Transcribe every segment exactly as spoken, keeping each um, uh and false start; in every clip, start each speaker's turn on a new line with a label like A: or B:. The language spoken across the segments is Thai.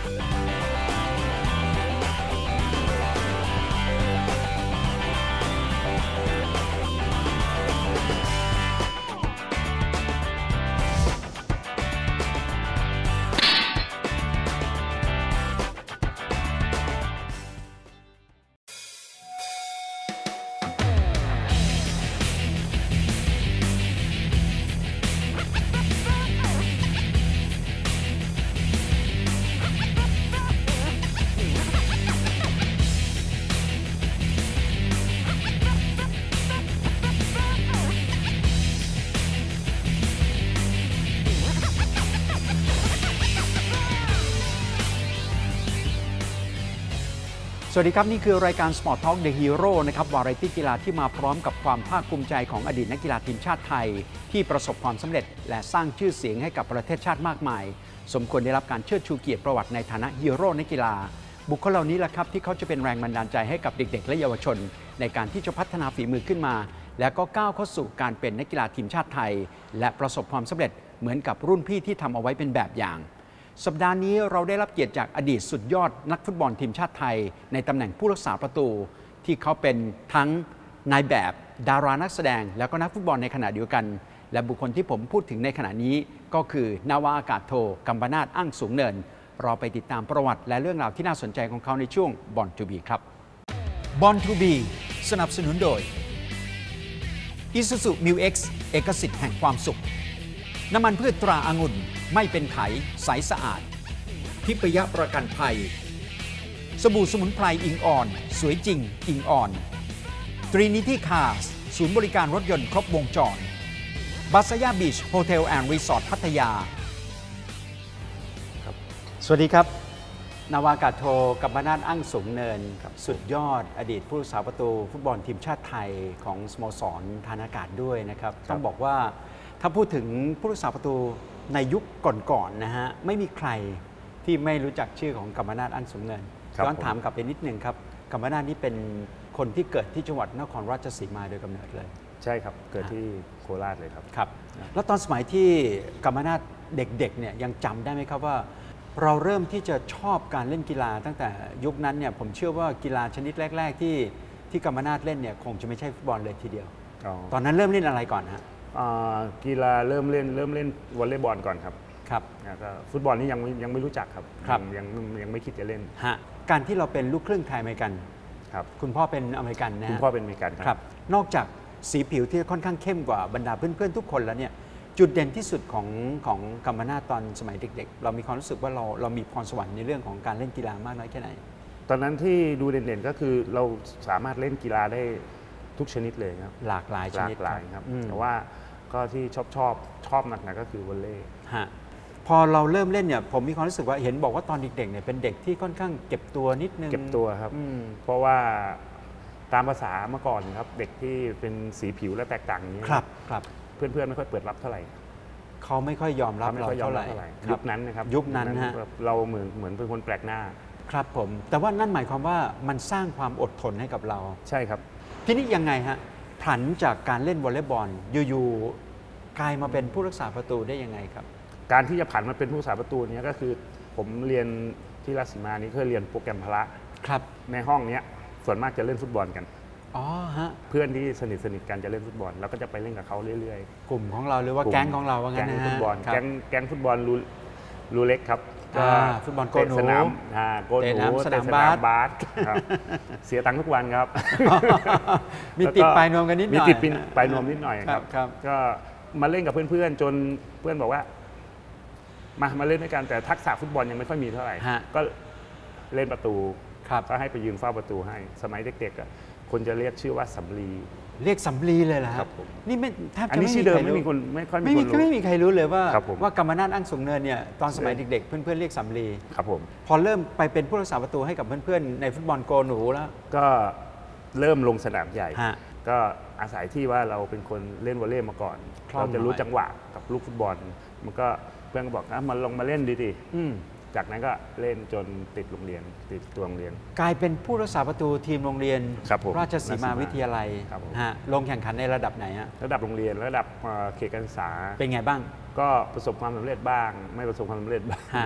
A: สวัสดีครับนี่คือรายการ Sport Talk The Hero นะครับวาไรตี้กีฬาที่มาพร้อมกับความภาคภูมิใจของอดีตนักกีฬาทีมชาติไทยที่ประสบความสำเร็จและสร้างชื่อเสียงให้กับประเทศชาติมากมายสมควรได้รับการเชิดชูเกียรติประวัติในฐานะฮีโร่นักกีฬาบุคคลเหล่านี้แหละครับที่เขาจะเป็นแรงบันดาลใจให้กับเด็กๆและเยาวชนในการที่จะพัฒนาฝีมือขึ้นมาและก็ก้าวเข้าสู่การเป็นนักกีฬาทีมชาติไทยและประสบความสำเร็จเหมือนกับรุ่นพี่ที่ทำเอาไว้เป็นแบบอย่างสัปดาห์นี้เราได้รับเกียรติจากอดีตสุดยอดนักฟุตบอลทีมชาติไทยในตำแหน่งผู้รักษาประตูที่เขาเป็นทั้งนายแบบดารานักแสดงแล้วก็นักฟุตบอลในขณะเดียวกันและบุคคลที่ผมพูดถึงในขณะนี้ก็คือนาวาอากาศโทกัมปนาท อั่งสูงเนินเราไปติดตามประวัติและเรื่องราวที่น่าสนใจของเขาในช่วงบอลทูบีครับบอลทูบีสนับสนุนโดย Isuzu Mu X เอกสิทธิ์แห่งความสุขน้ำมันพืชตราองุ่นไม่เป็นไขใสสะอาดทิพยประกันภัยสบู่สมุนไพรอิงอ่อนสวยจริงอิงอ่อน Trinity Cars ศูนย์บริการรถยนต์ครบวงจรบาซายาบีชโฮเทลแอนด์รีสอร์ทพัทยาสวัสดีครับนาวากาศโทกัมปนาท อั่งสูงเนินสุดยอดอดีตผู้รักษาประตูฟุตบอลทีมชาติไทยของสโมสรทหารอากาศด้วยนะครับต้องบอกว่าถ้าพูดถึงผู้รักษาประตูในยุคก่อนๆนะฮะไม่มีใครที่ไม่รู้จักชื่อของกัมปนาท อั่งสูงเนินย้อนถามกลับไปนิดนึงครับกัมปนาทนี่เป็นคนที่เกิดที่จังหวัดนครราชสีมาโดยกำเนิดเลย
B: ใช่ครับเกิดที่โคราชเลยครับ
A: ครับแล้วตอนสมัยที่กัมปนาทเด็กๆเนี่ยยังจำได้ไหมครับว่าเราเริ่มที่จะชอบการเล่นกีฬาตั้งแต่ยุคนั้นเนี่ยผมเชื่อว่ากีฬาชนิดแรกๆที่ที่กัมปนาทเล่นเนี่ยคงจะไม่ใช่ฟุตบอลเลยทีเดียวตอนนั้นเริ่มเล่นอะไรก่อนฮะ
B: กีฬาเริ่มเล่นเริ่มเล่นวอลเลย์บอลก่อนครับ
A: ครับ
B: ก็ฟุตบอลนี่ยังยังไม่รู้จักครับยังยังไม่คิดจะเล่น
A: ฮะการที่เราเป็นลูกครึ่งไทยอเมริกัน
B: ครับ
A: คุณพ่อเป็นอเมริกันนะ
B: คุณพ่อเป็นอเมริกัน
A: ครับนอกจากสีผิวที่ค่อนข้างเข้มกว่าบรรดาเพื่อนๆทุกคนแล้วเนี่ยจุดเด่นที่สุดของของกัมปนาทตอนสมัยเด็กๆเรามีความรู้สึกว่าเราเรามีพรสวรรค์ในเรื่องของการเล่นกีฬามากน้อยแค่ไหน
B: ตอนนั้นที่ดูเด่นๆก็คือเราสามารถเล่นกีฬาได้ทุกชนิดเลยครับ
A: หลากหลายชนิด
B: หลากหลายครับแต่ว่าก็ที่ชอบชอบชอบหนักๆก็คือวอลเลย์
A: ฮะพอเราเริ่มเล่นเนี่ยผมมีความรู้สึกว่าเห็นบอกว่าตอนเด็กๆเนี่ยเป็นเด็กที่ค่อนข้างเก็บตัวนิดนึง
B: เก็บตัวครับเพราะว่าตามภาษาเมื่อก่อนครับเด็กที่เป็นสีผิวและแตกต่างอย่างนี้
A: ครับครับ
B: เพื่อนๆไม่ค่อยเปิดรับเท่าไหร่
A: เขาไม่ค่อยยอมรับเราเท่าไหร่
B: ยุคนั้นนะครับ
A: ยุคนั้นฮะ
B: เราเหมือนเหมือนเป็นคนแปลกหน้า
A: ครับผมแต่ว่านั่นหมายความว่ามันสร้างความอดทนให้กับเรา
B: ใช่ครับ
A: ทีนี้ยังไงฮะผันจากการเล่นวอลเลย์บอลอยู่ๆกลายมาเป็นผู้รักษาประตูได้ยังไงครับ
B: การที่จะผันมาเป็นผู้รักษาประตูนี้ก็คือผมเรียนที่ราชสีมานี้เคยเรียนโปรแกรมพละ
A: ครับ
B: ในห้องนี้ส่วนมากจะเล่นฟุตบอลกัน
A: อ๋อฮะ
B: เพื่อนที่สนิทสนิทกันจะเล่นฟุตบอลแล้วก็จะไปเล่นกับเขาเรื่อย
A: ๆกลุ่มของเราหรือว่าแก๊งของเราว่างั้นนะ
B: แก๊งฟุตบอลแก๊งแก๊งฟุตบอลรูรูเล็กครับ
A: ฟุตบอลโกนหนู
B: สนามโกนหนู
A: สนามบาส
B: เสียตังค์ทุกวันครับ
A: มีติดปลายนวมกันนิดหน่อย
B: มีติดปลายนวมนิดหน่อยครับก็มาเล่นกับเพื่อนๆจนเพื่อนบอกว่ามามาเล่นด้วยกันแต่ทักษะฟุตบอลยังไม่ค่อยมีเท่าไหร่ก็เล่นประตูก็ให้ไปยืนเฝ้าประตูให้สมัยเด็กๆคนจะเรียกชื่อว่าสำลี
A: เรียกสำลีเลยเหรอ
B: ครับ
A: นี่ไม่
B: แทบจะไม่มีใครรู้ไม่มีคนไม่ค่อยมีคนรู้
A: ไม่มีใครรู้เลยว่าว่ากัมปนาท อั่งสูงเนินเนี่ยตอนสมัยเด็กๆเพื่อนๆเรียกสำลี
B: ครับผม
A: พอเริ่มไปเป็นผู้รักษาประตูให้กับเพื่อนๆในฟุตบอลโกหนูแล้ว
B: ก็เริ่มลงสนามใหญ่ก็อาศัยที่ว่าเราเป็นคนเล่นวอลเลย์มาก่อนเราจะรู้จังหวะกับลูกฟุตบอลมันก็เพื่อนก็บอกนะมาลงมาเล่นดีๆจากนั้นก็เล่นจนติดโรงเรียนติดตัวโรงเรียน
A: กลายเป็นผู้รักษาประตูทีมโรงเรียนราชสีมาวิทยาลัยฮะลงแข่งขันในระดับไหนฮะ
B: ระดับโรงเรียนระดับเขตการศึกษา
A: เป็นไงบ้าง
B: ก็ประสบความสำเร็จบ้างไม่ประสบความสำเร็จบ้าง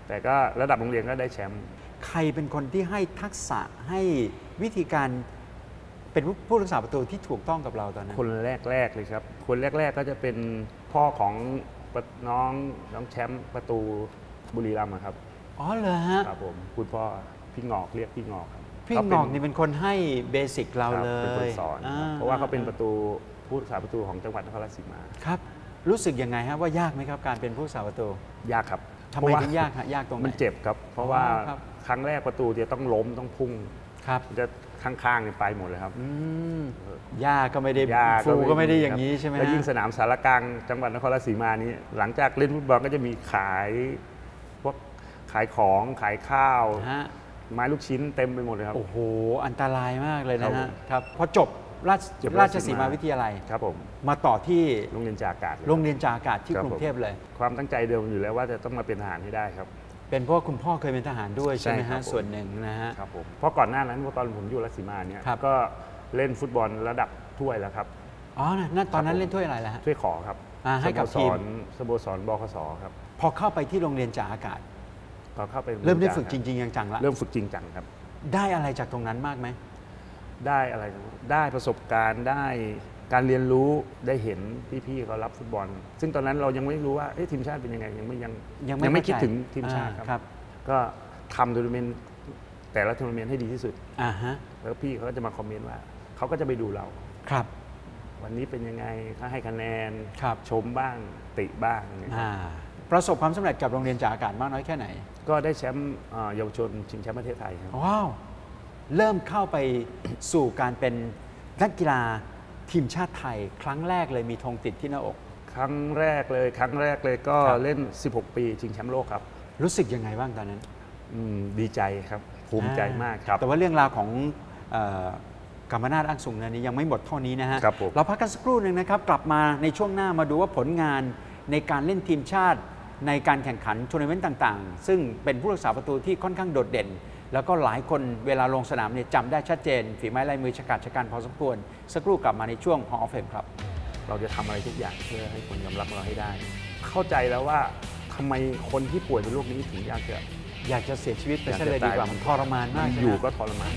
B: แต่ก็ระดับโรงเรียนก็ได้แชมป์
A: ใครเป็นคนที่ให้ทักษะให้วิธีการเป็นผู้รักษาประตูที่ถูกต้องกับเราตอนนั้น
B: คนแรกๆเลยครับคนแรกๆก็จะเป็นพ่อของน้องน้องแชมป์ประตูบุรีรัมย์ครับ
A: อ๋อเหรอฮะ
B: ครับผมคุณพ่อพี่งอกเรียกพี่งอกครับ
A: พี่งอกนี่เป็นคนให้เบสิกเราเลย
B: เป็นคนสอนเพราะว่าเขาเป็นประตูผู้รักษาประตูของจังหวัดนครราชสีมา
A: ครับรู้สึกยังไงฮะว่ายากไหมครับการเป็นผู้รักษาประตู
B: ยากครับ
A: ทำไมถึงยากฮะยากตรงไหน
B: มันเจ็บครับเพราะว่าครั้งแรกประตูจะต้องล้มต้องพุ่ง
A: ครับ
B: จะข้างๆไปหมดเลยครับ
A: ยากก็ไม่ได้ฟูก็ไม่ได้อย่างนี้ใช่ไหม
B: แล้วยิ่งสนามสารกลางจังหวัดนครราชสีมานี้หลังจากเล่นฟุตบอลก็จะมีขายพวกขายของขายข้าวไม้ลูกชิ้นเต็มไปหมดเลยครับ
A: โอ้โหอันตรายมากเลยนะฮะครับพอจบราชราชสีมาวิทยาลัย
B: ครับผม
A: มาต่อที่
B: โรงเรียนจากอากาศ
A: โรงเรียนจากอากาศที่กรุงเทพเลย
B: ความตั้งใจเดิมอยู่แล้วว่าจะต้องมาเป็นทหารให้ได้ครับ
A: เป็นเพราะคุณพ่อเคยเป็นทหารด้วยใช่ไหมฮะส่วนหนึ่งนะฮะ
B: ครับผมเพราะก่อนหน้านั้นตอนผมอยู่ราชสีมาเนี่ยก็เล่นฟุตบอลระดับถ้วยแล้วครับ
A: อ๋อนั่นตอนนั้นเล่นถ้วยอะไรล่ะฮะ
B: ถ้วยขอครับ
A: ให้กับทีม
B: สโมสรบขสครับ
A: พอเข้าไปที่โรงเรียนจากอากาศ
B: พอเข้าไป
A: เริ่มได้ฝึกจริงๆจังๆแล้ว
B: เริ่มฝึกจริงจังครับ
A: ได้อะไรจากตรงนั้นมากไหม
B: ได้อะไรได้ประสบการณ์ได้การเรียนรู้ได้เห็นพี่ๆเขารับฟุตบอลซึ่งตอนนั้นเรายังไม่รู้ว่าทีมชาติเป็นยังไงยังไม่ยังยังไม่คิดถึงทีมชาติครับก็ทำทัวร์นาเมนต์แต่ละทัวร์นาเมนต์ให้ดีที่สุด
A: อ่าฮะ
B: แล้วพี่เขาก็จะมาคอมเมนต์ว่าเขาก็จะไปดูเรา
A: ครับ
B: วันนี้เป็นยังไงเขาให้คะแนนชมบ้างติบ้าง
A: ประสบความสำเร็จกับโรงเรียนจากอากาศมากน้อยแค่ไหน
B: ก็ได้แชมป์เยาวชนชิงแชมป์ประเทศไทยครับ
A: ว้าวเริ่มเข้าไปสู่การเป็นนักกีฬาทีมชาติไทยครั้งแรกเลยมีธงติดที่หน้าอก
B: ครั้งแรกเลยครั้งแรกเลยก็เล่นสิบหกปีชิงแชมป์โลกครับ
A: รู้สึกยังไงบ้างตอนนั้น
B: ดีใจครับภูมิใจมากครับ
A: แต่ว่าเรื่องราวของกรรมนาถอ้างสูงเนินนี้ยังไม่หมดเท่านี้นะฮะเราพักกันสักครู่หนึ่งนะครับกลับมาในช่วงหน้ามาดูว่าผลงานในการเล่นทีมชาติในการแข่งขันทัวร์นาเมนต์ต่างๆซึ่งเป็นผู้รักษาประตูที่ค่อนข้างโดดเด่นแล้วก็หลายคนเวลาลงสนามเนี่ยจำได้ชัดเจนฝีไม้ลายมือฉกาจฉกันพอสมควรสักครู่กลับมาในช่วง Hall of Fame ครับ
B: เราจะทำอะไรทุกอย่างเพื่อให้คนยอมรับเราให้ได้เข้าใจแล้วว่าทำไมคนที่ป่วยเป็นโรคนี้ถึงอยากจะ
A: อยากจะเสียชีวิตไปซะเลยดีกว่ามันทรมานมาก
B: อยู่ก็ทรมาน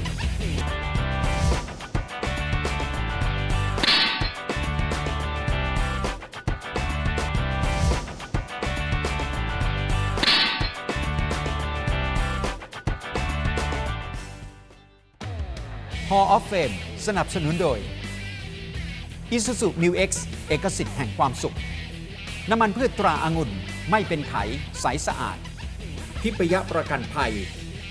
A: Hall of Fame สนับสนุนโดย Isuzu Mu X เอกสิทธิ์แห่งความสุขน้ำมันพืชตราองุ่นไม่เป็นไขใสสะอาดทิพยประกันภัย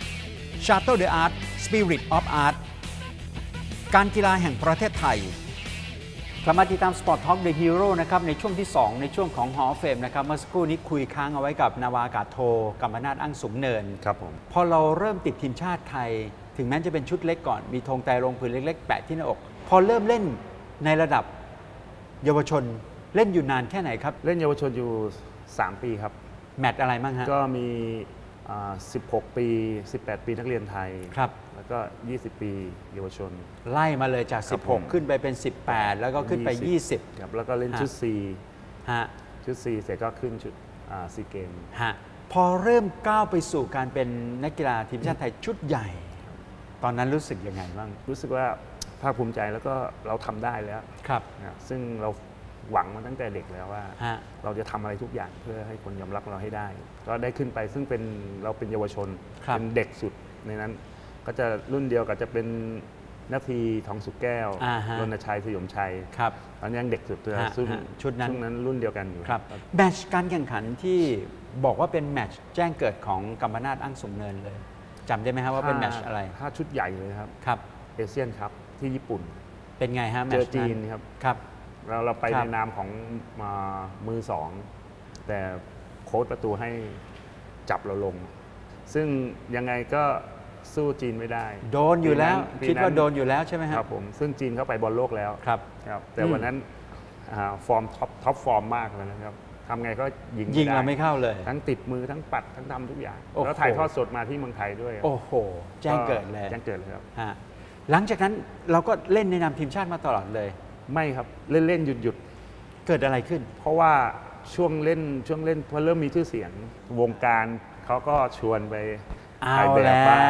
A: Shuttle the Art Spirit of Art การกีฬาแห่งประเทศไทยกลับมาติดตาม Sport Talk The Hero นะครับในช่วงที่สองในช่วงของ Hall of Fame นะครับเมื่อสักครู่นี้คุยค้างเอาไว้กับนาวาอากาศโทกำมนาถอ้างสูงเนิน
B: ครับผม
A: พอเราเริ่มติดทีมชาติไทยถึงแม้จะเป็นชุดเล็กก่อนมีธงไตรรงค์ผืนเล็กๆแปะที่หน้าอกพอเริ่มเล่นในระดับเยาวชนเล่นอยู่นานแค่ไหนครับ
B: เล่นเยาวชนอยู่สามปีครับ
A: แมตช์อะไรบ้างฮะ
B: ก็มีสิบหกปีสิบแปดปีนักเรียนไทย
A: ครับ
B: แล้วก็ยี่สิบปีเยาวชน
A: ไล่มาเลยจากสิบหกขึ้นไปเป็นสิบแปดแล้วก็ขึ้นไปยี่สิบ
B: ครับแล้วก็เล่นชุด C
A: ฮะ
B: ชุด C เสร็จก็ขึ้นชุดซีเกม
A: ฮะพอเริ่มก้าวไปสู่การเป็นนักกีฬาทีมชาติไทยชุดใหญ่ตอนนั้นรู้สึกยังไงบ้าง
B: รู้สึกว่าภาคภูมิใจแล้วก็เราทำได้แล้ว
A: ครับ
B: ซึ่งเราหวังมาตั้งแต่เด็กแล้วว่าเราจะทำอะไรทุกอย่างเพื่อให้คนยอมรับเราให้ได้ก็ได้ขึ้นไปซึ่งเป็นเราเป็นเยาวชนเป็นเด็กสุดในนั้นก็จะรุ่นเดียวกับจะเป็นนาทีทองสุกแก้วรณชัยสยมชัยตอนนี้ยังเด็กสุดเลยซึ่ง
A: ชุดนั้น
B: นั้นรุ่นเดียวกันอยู่
A: ครับแมตช์การแข่งขันที่บอกว่าเป็นแมตช์แจ้งเกิดของกำมนาถอ้างสูงเนินเลยจำได้ไหมครับว่าเป็นแมตช์อะไร
B: ถ้าชุดใหญ่เลยครับ
A: ครับ
B: เอเชียนครับที่ญี่ปุ่น
A: เป็นไงฮะแมตช์
B: เจอจีนครับ
A: ครับ
B: เราเราไปในนามของมือสองแต่โค้ชประตูให้จับเราลงซึ่งยังไงก็สู้จีนไม่ได้
A: โดนอยู่แล้วคิดว่าโดนอยู่แล้วใช่ไหม
B: ครับผมซึ่งจีนเข้าไปบอลโลกแล้ว
A: ครับ
B: ครับแต่วันนั้นฟอร์มท็อปท็อปฟอร์มมากเลยนะครับทำไงก็ยิง
A: ยิงเราไม่เข้าเลย
B: ทั้งติดมือทั้งปัดทั้งทำทุกอย่างแล้วถ่ายทอดสดมาที่เมืองไทยด้วย
A: โอ้โหแจ้งเกิดเลย
B: แจ้งเกิดเลยครับ
A: หลังจากนั้นเราก็เล่นในนามทีมชาติมาตลอดเลย
B: ไม่ครับเล่นเล่นหยุดหยุด
A: เกิดอะไรขึ้น
B: เพราะว่าช่วงเล่นช่วงเล่นพอเริ่มมีชื่อเสียงวงการเเขาก็ชวนไป
A: เอา
B: ถ่ายแบบ
A: แล้
B: บ้าง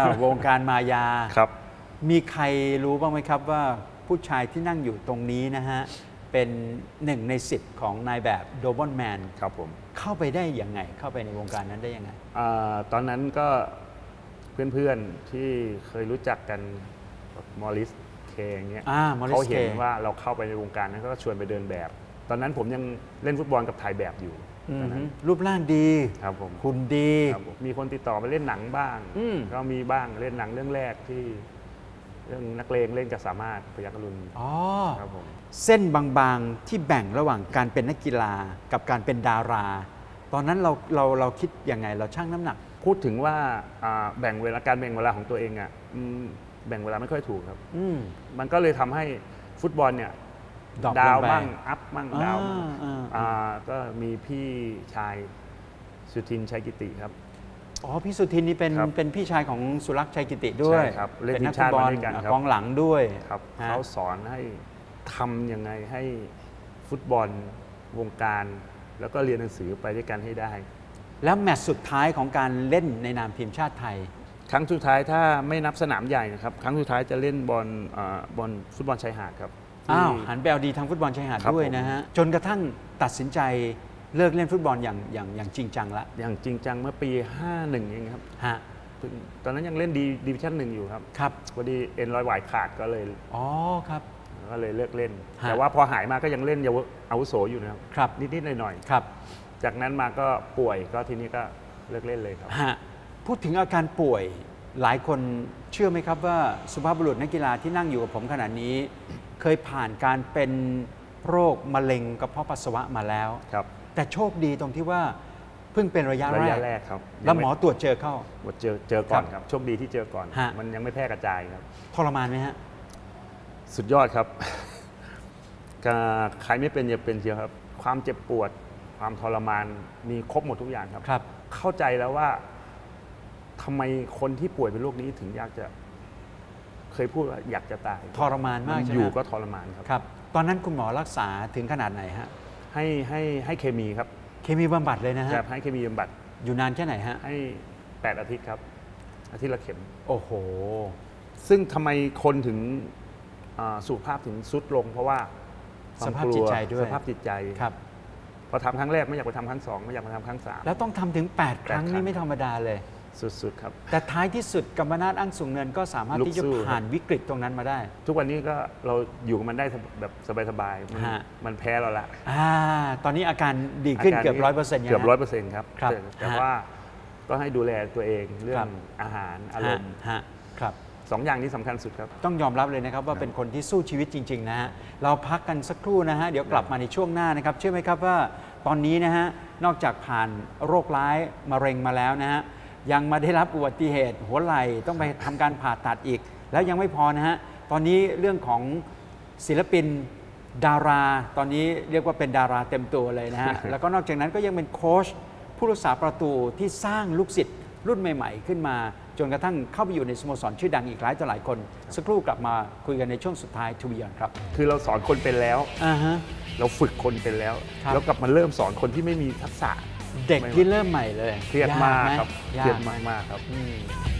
A: ว วงการมายา
B: ครับ
A: มีใครรู้บ้างไหมครับว่าผู้ชายที่นั่งอยู่ตรงนี้นะฮะ เป็นหนึ่งในสิบของนายแบบโดบอนแมน
B: ครับผม
A: เข้าไปได้ยังไง เข้าไปในวงการนั้นได้ยังไง
B: อาตอนนั้นก็เพื่อนๆที่เคยรู้จักกันมอริสเคอย่างเงี้ย
A: อ่า Morris
B: เขาเห็น
A: K
B: ว่าเราเข้าไปในวงการนั้นก็ชวนไปเดินแบบ ตอนนั้นผมยังเล่นฟุตบอลกับถ่ายแบบอยู่
A: อื
B: ตอน
A: ม
B: นั้น
A: รูปร่างดี
B: ครับผม
A: หุ่นดี
B: ครับผมมีคนติดต่อไปเล่นหนังบ้าง
A: อืม
B: ก็มีบ้างเล่นหนังเรื่องแรกที่เรื่องนักเลงเล่นกับสามารถพยัคฆ์อรุณ
A: อ๋อ
B: ครับผม
A: เส้นบางๆที่แบ่งระหว่างการเป็นนักกีฬากับการเป็นดารา ตอนนั้นเราเราเราคิดยังไงเราชั่งน้ำหนัก
B: พูดถึงว่าอ่าแบ่งเวลาการแบ่งเวลาของตัวเองอ่ะอืมแบ่งเวลาไม่ค่อยถูกครับ
A: อืม
B: มันก็เลยทำให้ฟุตบอลเนี่ย
A: ดรอป
B: ดาว
A: ลงไป
B: บ้างอัพบ้างดาวบ้าง
A: อ่าอ่า
B: อ่าก็มีพี่ชายสุทินชัยกิติครับ
A: อ๋อพี่สุทินนี่เป็น
B: ครับ
A: เป็นพี่ชายของสุรักษ์ชัยกิติด้วย
B: ใช่ครับเล่น
A: เป็นนัก
B: ทีม
A: ฟุ
B: ชา
A: ต
B: ติ
A: บอล
B: มาด้วยกันครับ
A: กองหลังด้วย
B: ครับ
A: ฮะ
B: เขาสอนให้ทำยังไงให้ฟุตบอลวงการ แล้วก็เรียนหนังสือไปด้วยกันให้ได้
A: แล้วแมตช์สุดท้ายของการเล่นในนามทีมชาติไทย
B: ครั้งสุดท้ายถ้าไม่นับสนามใหญ่นะครับ ครั้งสุดท้ายจะเล่นบอลอ่าบอลฟุตบอลชายหาดครับ
A: อ้าว
B: ที่
A: หันไปเอาดีทางฟุตบอลชายหาด
B: ครับ
A: ด้วย
B: ผม
A: นะฮะ จนกระทั่งตัดสินใจเลิกเล่นฟุตบอลอย่างอย่างอย่างจริงจังละ
B: อย่างจริงจังเมื่อปี ห้าสิบเอ็ด เองครับ
A: ฮะ
B: เพิ่งตอนนั้นยังเล่นดีดิวิชั่นหนึ่งอยู่ครับ
A: ครับ
B: พอดีเอ็นรอยหวายขาดก็เลย
A: อ๋อครับ
B: ก็เลยเลิกเล่น
A: ฮะ
B: แต่ว่าพอหายมาก็ยังเล่นเยาวอาวุโสอยู่นะครับ
A: ครับ
B: นิดๆหน่อย
A: ครับ
B: ๆจากนั้นมาก็ป่วยก็ทีนี้ก็เลิกเล่นเลยครับ
A: ฮะพูดถึงอาการป่วยหลายคนเชื่อไหมครับว่าสุภาพบุรุษนักกีฬาที่นั่งอยู่กับผมขณะนี้ เคยผ่านการเป็นโรคมะเร็งกระเพาะปัสสาวะมาแล้ว
B: ครับ
A: แต่โชคดีตรงที่ว่าเพิ่งเป็นระยะ
B: ระ
A: แร
B: ยะ
A: ก
B: แรกครับ
A: แล้วหมอตรวจเจอเข้า
B: หมดเจอเจอก่อนครับ โชคดีที่เจอก่อน
A: ฮะ
B: มันยังไม่แพร่กระจายครับ
A: ทรมานไหมฮะ
B: สุดยอดครับ ก็ใครไม่เป็นอย่าเป็นเชียวครับ ความเจ็บปวด ความทรมานมีครบหมดทุกอย่างครับ
A: ครับ
B: เข้าใจแล้วว่าทำไมคนที่ป่วยเป็นโรคนี้ถึงอยากจะ เคยพูดว่าอยากจะตาย
A: ทรมานมาก
B: น
A: ใช่ไหม
B: อยู่ก็ทรมานครับ
A: ครับ ตอนนั้นคุณหมอรักษาถึงขนาดไหนฮะ
B: ให้ให้ให้เคมีครับ
A: เคมีบำบัดเลยนะฮะ
B: จะให้เคมีบำบัด
A: อยู่นานแค่ไหนฮะ
B: ให้แปดอาทิตย์ครับ อาทิตย์ละเข็ม
A: โอ้โห
B: ซึ่งทำไมคนถึงอ่าสุขภาพถึงสุดลง เพราะว่าคว
A: ส
B: ม
A: ภาพ
B: กลั
A: จิตใจด้วย
B: สภาพจิตใจ
A: ครับ
B: พอทำครั้งแรกไม่อยากไปทำครั้งสองไม่อยากไปทำครั้งสาม
A: แล้วต้องทำถึง แปด ครั้ง
B: แปดครั้ง
A: นี่ไม่ธรรมดาเลย
B: สุดๆครับ
A: แต่ท้ายที่สุดกัมปนาทอั้งสูงเนินก็สามารถ
B: ลุก
A: ที่จะ
B: สู้ครับ
A: ผ่านวิกฤตตรงนั้นมาได้
B: ทุกวันนี้ก็เราอยู่กับมันได้แบบสบายๆมัน
A: ฮะ
B: มันแพ้เราละ
A: อ่าตอนนี้อาการดีขึ้นเกือบร้อยเปอร์เซ็นต์
B: เกือบร้อยเปอร์เซ็นต์ครับ
A: ครับ
B: แต่แต่
A: ฮะ
B: ว่าก็ให้ดูแลตัวเองเรื่อ
A: ครั
B: ง
A: บ
B: อาหารอารมณ์
A: ฮะครับ
B: สองอย่างนี้สำคัญสุดครับ
A: ต้องยอมรับเลยนะครับว่าเป็นคนที่สู้ชีวิตจริงๆนะฮะเราพักกันสักครู่นะฮะเดี๋ยวกลับมาในช่วงหน้านะครับเชื่อไหมครับว่าตอนนี้นะฮะนอกจากผ่านโรคร้ายมะเร็งมาแล้วนะฮะยังมาได้รับอุบัติเหตุหัวไหล่ต้องไปทำการผ่าตัดอีก แล้วยังไม่พอนะฮะตอนนี้เรื่องของศิลปินดารา ตอนนี้เรียกว่าเป็นดาราเต็มตัวเลยนะฮะ แล้วก็นอกจากนั้นก็ยังเป็นโค้ชผู้รักษาประตูที่สร้างลูกศิษย์รุ่นใหม่ๆ ขึ้นมา จนกระทั่งเข้าไปอยู่ในสโมสรชื่อดังอีกหลายต่อหลายคน สักครู่กลับมาคุยกันในช่วงสุดท้ายทูบิยอนครับ
B: คือเราสอนคนเป็นแล้ว
A: อ่าฮะ
B: เราฝึกคนเป็นแล้ว
A: ครับ
B: แล้วกลับมาเริ่มสอนคนที่ไม่มีทักษะ
A: เด็กที่เริ่มใหม่เลย
B: เครียดมาก
A: ไห
B: ครับ
A: ย
B: เครียด
A: ไห
B: มากๆครับ
A: อืม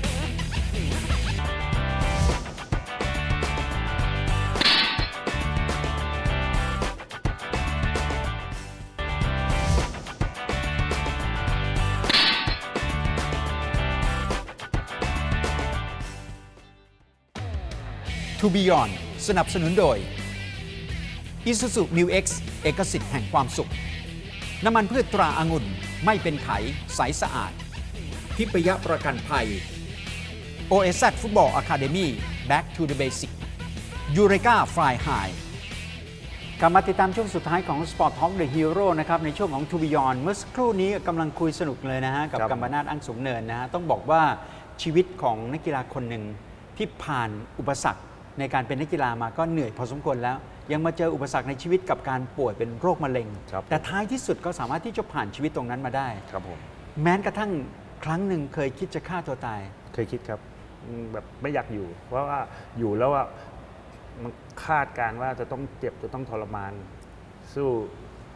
A: To Beyond สนับสนุนโดย Isuzu Mu X เอกสิทธิ์แห่งความสุข น้ำมันพืชตราอางุ่นไม่เป็นไขใสสะอาด ทิพยประกันภัย โอ เอส แซด Football Academy Back to the Basic Eureka Fly High กลับมาติดตามช่วงสุดท้ายของ Sport Talk The Hero นะครับในช่วงของ To Beyond เมื่อสักครู่นี้กำลังคุยสนุกเลยนะฮะกับ
B: ครับ
A: กัมปนาทอั้งสูงเนินนะฮะต้องบอกว่าชีวิตของนักกีฬาคนหนึ่งที่ผ่านอุปสรรคในการเป็นนักกีฬามาก็เหนื่อยพอสมควรแล้ว ยังมาเจออุปสรรคในชีวิตกับการป่วยเป็นโรคมะเร็ง
B: ครับ
A: แต่ท้ายที่สุดก็สามารถที่จะผ่านชีวิตตรงนั้นมาได้
B: ครับผม
A: แม้กระทั่งครั้งหนึ่งเคยคิดจะฆ่าตัวตาย
B: เคยคิดครับอืมแบบไม่อยากอยู่ เพราะว่าอยู่แล้วว่ามันคาดการณ์ว่าจะต้องเจ็บจะต้องทรมาน สู้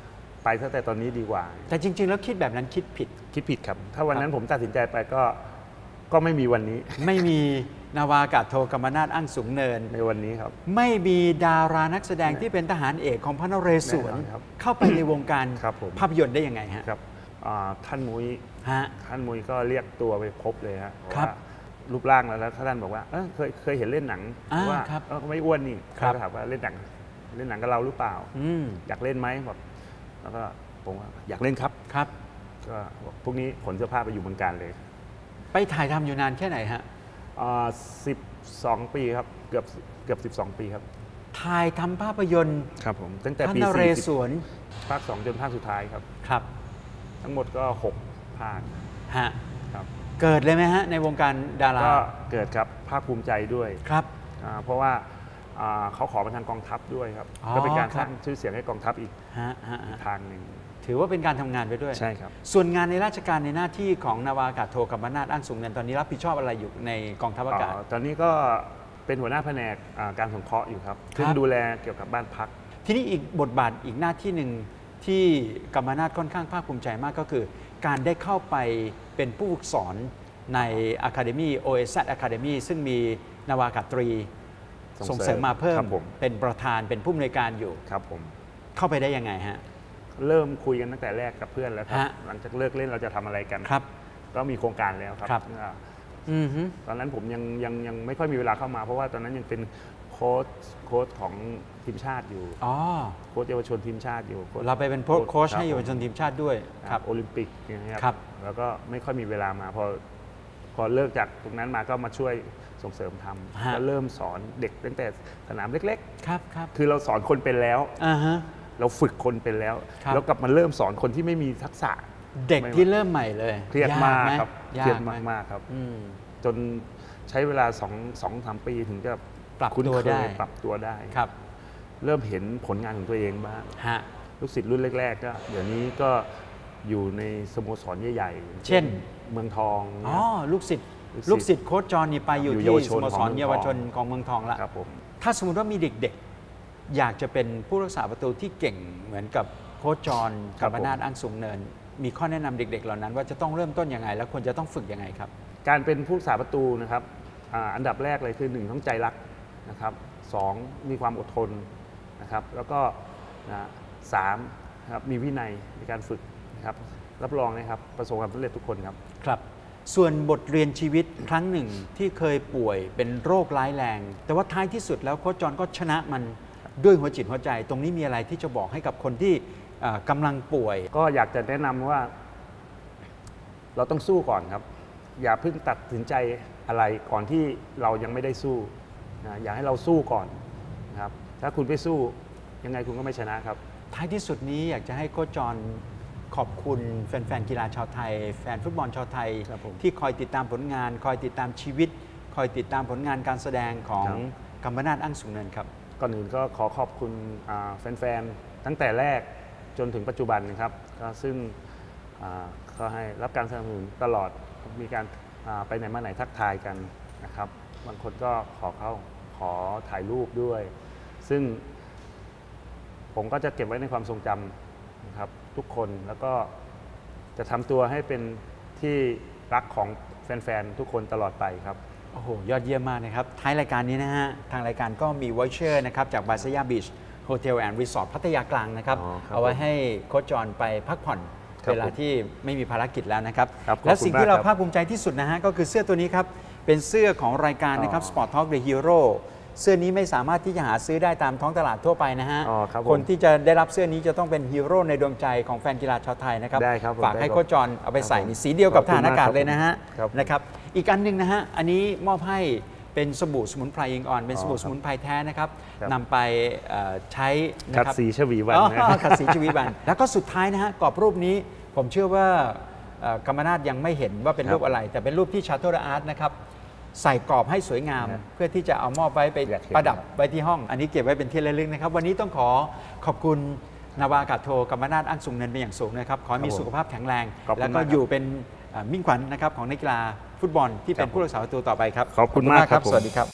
B: ไปตั้งแต่ตอนนี้ดีกว่า
A: แต่จริงๆแล้วคิดแบบนั้นคิดผิด
B: คิดผิดครับถ้าวันนั้นผมตัดสินใจไปก็ก็ไม่มีวันนี้
A: ไม่มีนาวากาศโทกัมปนาท อั่งสูงเนิน
B: ในวันนี้ครับ
A: ไม่มีดารานักแสดงที่เป็นทหารเอกของพระนเรศวรเข้าไปในวงการภาพยนตร์ได้ยังไงฮะ
B: ครับท่านมุ้ยท่านมุ้ยก็เรียกตัวไปพบเลยฮะว่ารูปร่างแล้วแล้วท่านบอกว่าเออเคยเคยเห็นเล่นหนังว่าก็ไม่อ้วนนี่เขาถามว่าเล่นหนังเล่นหนังกับเราหรือเปล่าอยากเล่นไหมบอกแล้วก็ผมว่าอยากเล่นครับ
A: ครับ
B: ก็พวกนี้ขนเสื้อผ้าไปอยู่เมืองการเลย
A: ไปถ่ายทำอยู่นานแค่ไหนฮะ
B: สิบสองปีครับเกือบเกือบสิบสองปีครับ
A: ถ่ายทำภาพยนตร์
B: ครับผมตั้งแต่ปี
A: พระนเรศวร
B: ภาคสองจนภาคสุดท้ายครับ
A: ครับ
B: ทั้งหมดก็หกภาค
A: ฮะครับเกิดเลยไหมฮะในวงการดารา
B: ก็เกิดครับภาคภูมิใจด้วย
A: ครับ
B: เพราะว่าเขาขอมาทางกองทัพด้วยครับก็เป็นการสร้างชื่อเสียงให้กองทัพอีกทางหนึ่ง
A: ถือว่าเป็นการทำงานไปด้วย
B: ใช่ครับ
A: ส่วนงานในราชการในหน้าที่ของนาวากาศโทกัมปนาท อั่งสูงเนินตอนนี้รับผิดชอบอะไรอยู่ในกองทัพอากาศ
B: ตอนนี้ก็เป็นหัวหน้าแผนกการสงเคราะห์อยู่ครับซึ่งดูแลเกี่ยวกับบ้านพัก
A: ทีนี้อีกบทบาทอีกหน้าที่หนึ่งที่กัมปนาทค่อนข้างภาคภูมิใจมากก็คือการได้เข้าไปเป็นผู้ฝึกสอนใน Academy โอ เอส แซด Academy ซึ่งมีนาวากาศตรีส่งเสริมมาเพิ่มเป็นประธานเป็นผู้อำนวยการอยู่
B: ครับผม
A: เข้าไปได้ยังไงฮะ
B: เริ่มคุยกันตั้งแต่แรกกับเพื่อนแล้วครับหลังจากเลิกเล่นเราจะทำอะไรกัน
A: ครับ
B: ก็มีโครงการแล้วครับตอนนั้นผมยังยังยังไม่ค่อยมีเวลาเข้ามาเพราะว่าตอนนั้นยังเป็นโค้ชโค้ชของทีมชาติอยู่โค้ชเยาวชนทีมชาติอยู่
A: เราไปเป็นโค้ชให้เยาวชนทีมชาติด้วย
B: ครับโอลิมปิกนะครับแล้วก็ไม่ค่อยมีเวลามาพอพอเลิกจากตรงนั้นมาก็มาช่วยส่งเสริมทำแล้วเริ่มสอนเด็กตั้งแต่สนามเล็ก
A: ๆครับครับ
B: คือเราสอนคนเป็นแล้วเราฝึกคนเป็นแล้วแล้วกลับมาเริ่มสอนคนที่ไม่มีทักษะ
A: เด็กที่เริ่มใหม่เลย
B: เครียดมากครับเครียดมากๆครับจนใช้เวลาสองสองสามปีถึงจะ
A: ปรับตัวได้
B: ปรับตัวได้
A: ครับ
B: เริ่มเห็นผลงานของตัวเองบ้างลูกศิษย์รุ่นแรกๆก็เดี๋ยวนี้ก็อยู่ในสโมสรใหญ่
A: ๆเช่น
B: เมืองทอง
A: อ๋อลูกศิษย์ลูกศิษย์โค้ชจอนนี่ไปอยู่ที่สโมสรเยาวชนของเมืองทองแล้วถ้าสมมติว่ามีเด็กๆอยากจะเป็นผู้รักษาประตูที่เก่งเหมือนกับโค้ชจอนกัมปนาท อั่งสูงเนินมีข้อแนะนำเด็กๆเหล่านั้นว่าจะต้องเริ่มต้นยังไงแล้วควรจะต้องฝึกยังไงครับ
B: การเป็นผู้รักษาประตูนะครับอันดับแรกเลยคือหนึ่งต้องใจรักนะครับสองมีความอดทนนะครับแล้วก็สามครับมีวินัยในการฝึกนะครับรับรองนะครับประสบความสำเร็จทุกคนครับ
A: ครับส่วนบทเรียนชีวิตครั้งหนึ่งที่เคยป่วยเป็นโรคร้ายแรงแต่ว่าท้ายที่สุดแล้วโค้ชจอนก็ชนะมันด้วยหัวจิตหัวใจตรงนี้มีอะไรที่จะบอกให้กับคนที่กำลังป่วย
B: ก็อยากจะแนะนำว่าเราต้องสู้ก่อนครับอย่าเพิ่งตัดสินใจอะไรก่อนที่เรายังไม่ได้สู้นะอยากให้เราสู้ก่อนนะครับถ้าคุณไม่สู้ยังไงคุณก็ไม่ชนะครับ
A: ท้ายที่สุดนี้อยากจะให้โค้ชจอนขอบคุณแฟนๆกีฬาชาวไทยแฟนฟุตบอลชาวไทยที่คอยติดตามผลงานคอยติดตามชีวิตคอยติดตามผลงานการแสดงของกัมปนาท อั่งสูงเนินครับ
B: ก่อนอื่นก็ขอขอบคุณแฟนๆตั้งแต่แรกจนถึงปัจจุบันนะครับก็ซึ่งก็ให้รับการสนับสนุนตลอดมีการไปไหนมาไหนทักทายกันนะครับบางคนก็ขอเข้าขอถ่ายรูปด้วยซึ่งผมก็จะเก็บไว้ในความทรงจำนะครับทุกคนแล้วก็จะทำตัวให้เป็นที่รักของแฟนๆทุกคนตลอดไปครับ
A: โอ้โหยอดเยี่ยมมากนะครับท้ายรายการนี้นะฮะทางรายการก็มีวอเชอร์นะครับจากบาซายาบีชโฮเทลแอนด์รีสอร์ทพัทยากลางนะครับเอาไว้ให้โค้ชจอนไปพักผ่อนเวลาที่ไม่มีภารกิจแล้วนะครับและสิ่งที่เราภาคภูมิใจที่สุดนะฮะก็คือเสื้อตัวนี้ครับเป็นเสื้อของรายการนะครับ Sport Talk The Hero เสื้อนี้ไม่สามารถที่จะหาซื้อได้ตามท้องตลาดทั่วไปนะฮะ คนที่จะได้รับเสื้อนี้จะต้องเป็นฮีโร่ในดวงใจของแฟนกีฬาชาวไทยนะครับฝากให้โค้ชจอนเอาไปใส่สีเดียวกับทหารอากาศเลยนะฮะนะครับอีกอันหนึ่งนะฮะอันนี้มอบให้เป็นสบู่สมุนไพรอิงออนเป็นสบู่สมุนไพรแท้นะครับนำไปใช้
B: ขัดสีชวีวัน
A: ขัดสีชวีวันแล้วก็สุดท้ายนะฮะกรอบรูปนี้ผมเชื่อว่ากัมปนาทยังไม่เห็นว่าเป็นรูปอะไรแต่เป็นรูปที่ชาโตระอาร์ตนะครับใส่กรอบให้สวยงามเพื่อที่จะเอามอบไว้ไปประดับไว้ที่ห้องอันนี้เก็บไว้เป็นที่ระลึกนะครับวันนี้ต้องขอขอบคุณนาวากาศโทกัมปนาท อั่งสูงเนินเป็นอย่างสูงนะครับขอให้มีสุขภาพแข็งแรงแล้วก็อยู่เป็นมิ่งขวัญนะครับของนักกีฬาฟุตบอลที่เป็นผู้รักษาประตูต่อไปครับ
B: ขอบคุณมากครับ
A: สวัสดีครับ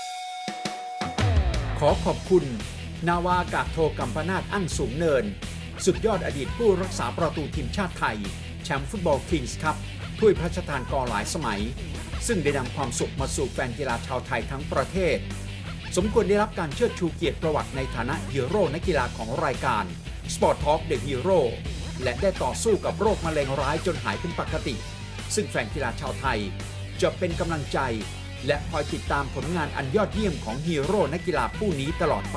A: ขอขอบคุณนาวากาศโทกัมปนาท อั่งสูงเนินสุดยอดอดีตผู้รักษาประตูทีมชาติไทยแชมป์ฟุตบอลคิงส์คัพถ้วยพระราชทานกอหลายสมัยซึ่งได้นำความสุขมาสู่แฟนกีฬาชาวไทยทั้งประเทศสมควรได้รับการเชิดชูเกียรติประวัติในฐานะฮีโร่นักกีฬาของรายการ Sport Talk The Hero และได้ต่อสู้กับโรคมะเร็งร้ายจนหายเป็นปกติซึ่งแฟนกีฬาชาวไทยจะเป็นกำลังใจและคอยติดตามผลงานอันยอดเยี่ยมของฮีโร่นักกีฬาผู้นี้ตลอดไป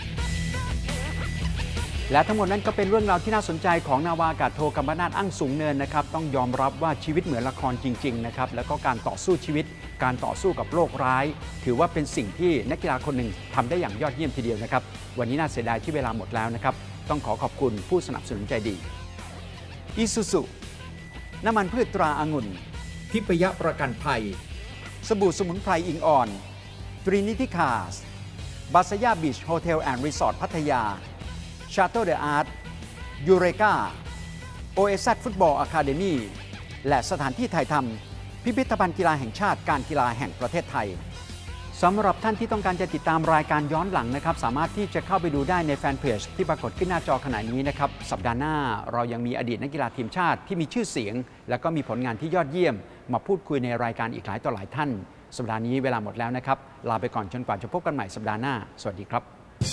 A: และทั้งหมดนั้นก็เป็นเรื่องราวที่น่าสนใจของนาวาอากาศโทกัมปนาท อั่งสูงเนินนะครับต้องยอมรับว่าชีวิตเหมือนละครจริงๆนะครับแล้วก็การต่อสู้ชีวิตการต่อสู้กับโรคร้ายถือว่าเป็นสิ่งที่นักกีฬาคนหนึ่งทำได้อย่างยอดเยี่ยมทีเดียวนะครับวันนี้น่าเสียดายที่เวลาหมดแล้วนะครับต้องขอขอบคุณผู้สนับสนุนใจดีอิซูซุน้ำมันพืชตราองุ่นทิพยประกันภัยสบู่สมุนไพรอิงอ่อนตรีนิติคาสบาสยาบีชโฮเทลแอนด์รีสอร์ทพัทยาชาโตเดอะอาร์ตยูเรกาโอเอซฟุตบอลอะคาเดมี่และสถานที่ถ่ายทำพิพิธภัณฑ์กีฬาแห่งชาติการกีฬาแห่งประเทศไทยสำหรับท่านที่ต้องการจะติดตามรายการย้อนหลังนะครับสามารถที่จะเข้าไปดูได้ในแฟนเพจที่ปรากฏขึ้นหน้าจอขณะนี้นะครับสัปดาห์หน้าเรายังมีอดีตนักกีฬาทีมชาติที่มีชื่อเสียงและก็มีผลงานที่ยอดเยี่ยมมาพูดคุยในรายการอีกหลายต่อหลายท่านสัปดาห์นี้เวลาหมดแล้วนะครับลาไปก่อนจนกว่าจะพบกันใหม่สัปดาห์หน้าสวัสดีครับ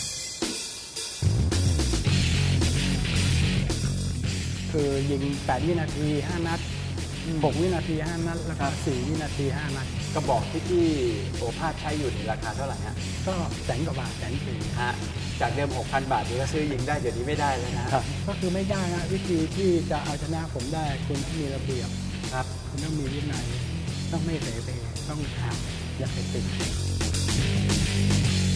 C: คือยิงแปดวินาทีห้านัดหกวินาทีห้านัดแล้วก็สี่วินาทีห้านัด
A: กระบอกที่ที่โอภาสใช้อยู่ในราคาเท่าไหร่ฮะ
C: ก็แสนกว่าบาทแสนสี่
A: ฮะจากเดิม หกพัน บาทนี่ก็ซื้อยิงได้เดี๋ยวนี้ไม่ได้แล้วนะ
C: ก็คือไม่ได้นะวิธีที่จะเอาชนะผมได้คุณต้องมีระเบียบ
A: ครับ
C: คุณต้องมีวินัยต้องไม่เสเพต้องหาอย่าเสพติด